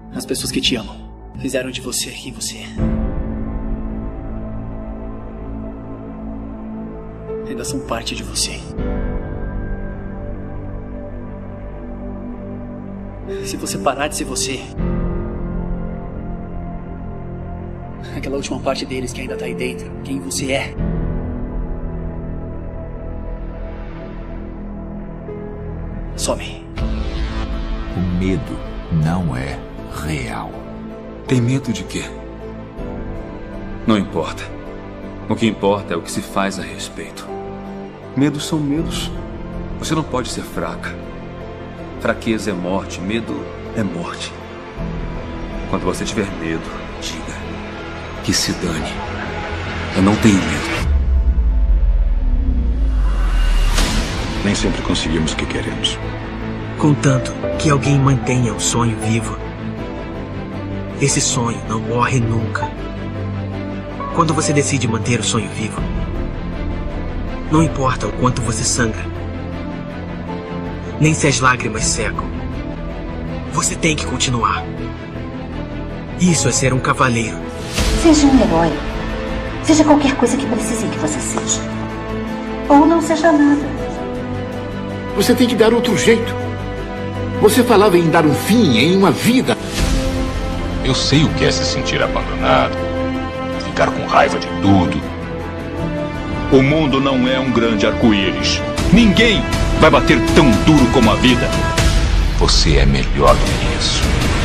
As pessoas que te amam fizeram de você quem você é. Ainda são parte de você. Se você parar de ser você, aquela última parte deles que ainda tá aí dentro, quem você é, some. O medo não é real. Tem medo de quê? Não importa. O que importa é o que se faz a respeito. Medos são medos. Você não pode ser fraca. Fraqueza é morte, medo é morte. Quando você tiver medo, diga que se dane. Eu não tenho medo. Nem sempre conseguimos o que queremos. Contanto que alguém mantenha o sonho vivo, esse sonho não morre nunca. Quando você decide manter o sonho vivo, não importa o quanto você sangra, nem se as lágrimas secam, você tem que continuar. Isso é ser um cavaleiro. Seja um herói. Seja qualquer coisa que precisem que você seja. Ou não seja nada. Você tem que dar outro jeito. Você falava em dar um fim, em uma vida. Eu sei o que é se sentir abandonado, ficar com raiva de tudo. O mundo não é um grande arco-íris. Ninguém vai bater tão duro como a vida. Você é melhor do que isso.